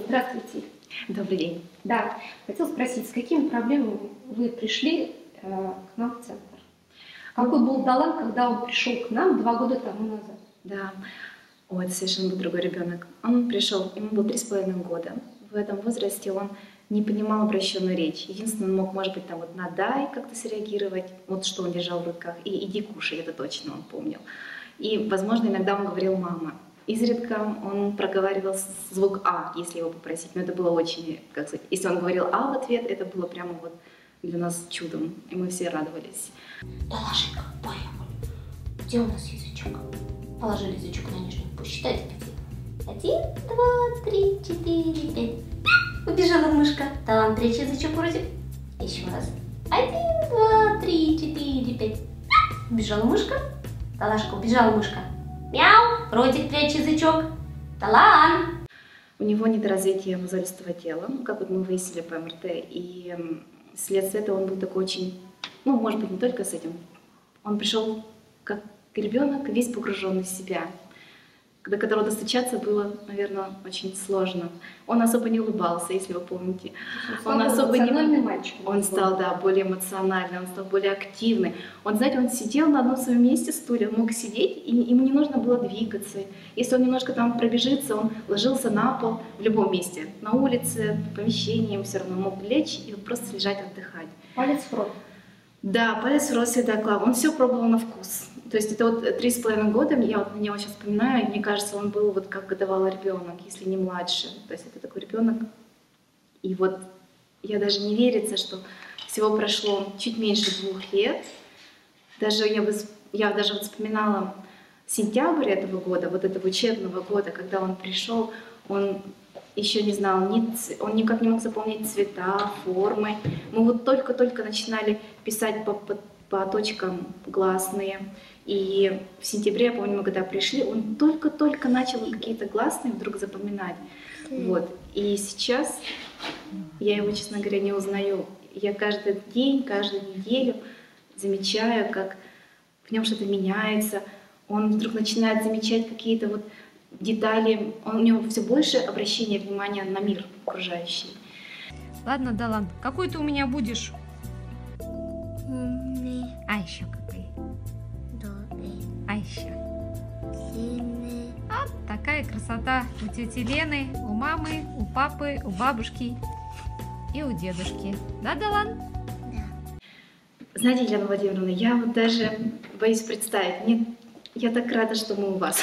Здравствуйте. Добрый день. Да, хотела спросить, с какими проблемами вы пришли к нам в центр? Какой был Далан, когда он пришел к нам 2 года тому назад? Да, это совершенно был другой ребенок. Он пришел, ему было 3,5 года. В этом возрасте он не понимал обращенную речь. Единственное, он мог, может быть, там вот на «дай» как-то среагировать, вот что он держал в руках, и «иди кушай», это точно он помнил. И, возможно, иногда он говорил «мама». Изредка он проговаривал звук «а», если его попросить, но это было очень, как сказать, если он говорил «а» в ответ, это было прямо вот для нас чудом, и мы все радовались. Далашенька, поехали. Где у нас язычок? Положили язычок на нижнюю, посчитайте 5. 1, 2, 3, 4, 5. Убежала мышка. Талант, третий язычок вроде. Еще раз. 1, 2, 3, 4, 5. Убежала мышка. Талашка, убежала мышка. Мяу. Ротик, прячь язычок. Талан. У него недоразвитие мозолистого тела, как вот мы выяснили по МРТ, и вследствие этого он был такой очень, может быть, не только с этим. Он пришел как ребенок, весь погруженный в себя, до которого достучаться было, наверное, очень сложно. Он особо не улыбался, если вы помните. Он особо не... мальчик. Он стал, более эмоциональный, он стал более активный. Он, знаете, он сидел на одном своем месте, стуле, он мог сидеть, и ему не нужно было двигаться. Если он немножко там пробежится, он ложился на пол в любом месте. На улице, в помещении, ему все равно мог лечь и просто лежать, отдыхать. Палец в рот. Да, палец в рот всегда клал. Он все пробовал на вкус. То есть это вот 3,5 года, я вот на него сейчас вспоминаю, и мне кажется, он был вот как годовалый ребенок, если не младше. То есть это такой ребенок. И вот я даже не верится, что всего прошло чуть меньше 2 лет. Даже я даже вот вспоминала сентябрь этого года, вот этого учебного года, когда он пришел, он еще не знал, он никак не мог запомнить цвета, формы. Мы вот только-только начинали писать по точкам гласные. И в сентябре, я помню, мы когда пришли, он только-только начал какие-то гласные вдруг запоминать. Вот. И сейчас я его, честно говоря, не узнаю. Я каждый день, каждую неделю замечаю, как в нем что-то меняется. Он вдруг начинает замечать какие-то вот детали. У него все больше обращения внимания на мир окружающий. Ладно, Далан, какой ты у меня будешь? А еще какой? А еще? Вот такая красота у тети Лены, у мамы, у папы, у бабушки и у дедушки. Да, Далан? Да. Знаете, Елена Владимировна, я вот даже боюсь представить. Я так рада, что мы у вас.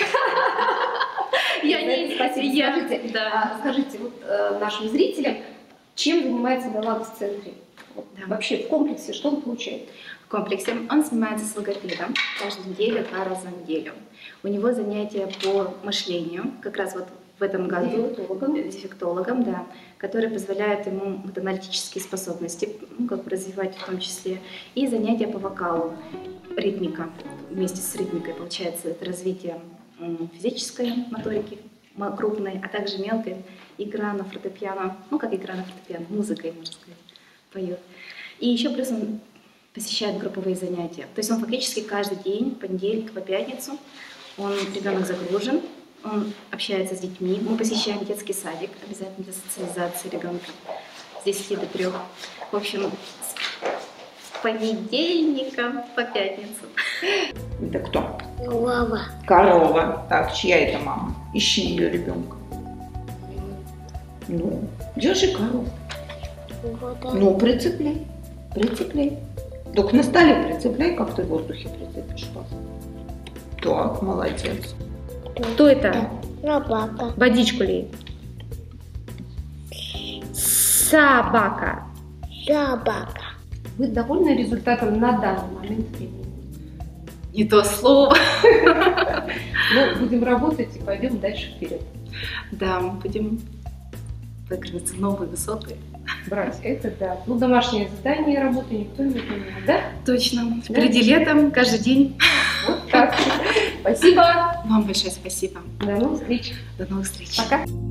Скажите нашим зрителям, чем занимается Далан в центре? Вообще в комплексе, что он получает? В комплексе он занимается с логопедом каждую неделю, 2 раза в неделю. У него занятия по мышлению, как раз вот в этом году дефектологом, да, которые позволяют ему вот аналитические способности развивать в том числе, и занятия по вокалу, ритмика. Вместе с ритмикой получается это развитие физической моторики крупной, а также мелкой, игра на фортепиано, как игра на фортепиано, музыкой, можно сказать, поет. И еще плюс он посещает групповые занятия. То есть он фактически каждый день, понедельник по пятницу, ребенок загружен, он общается с детьми. Мы посещаем детский садик, обязательно для социализации ребенка с 10 до 3. В общем, с понедельника по пятницу. Это кто? Корова. Корова. Так, чья это мама? Ищи ее ребенка. Держи корову. Прицепляй. Прицепляй. Только на столе прицепляй, как ты в воздухе прицепишь. Так, молодец. Кто это? Собака. Водичку лей. Собака. Собака. Вы довольны результатом на данный момент времени? Не то слово. Будем работать и пойдем дальше вперед. Да, мы будем, как говорится, новые высоты. Брать это, да. Домашнее задание, работы никто не понимает, да? Точно. Впереди летом, каждый день. Вот так. Спасибо. Вам большое спасибо. До новых встреч. До новых встреч. Пока.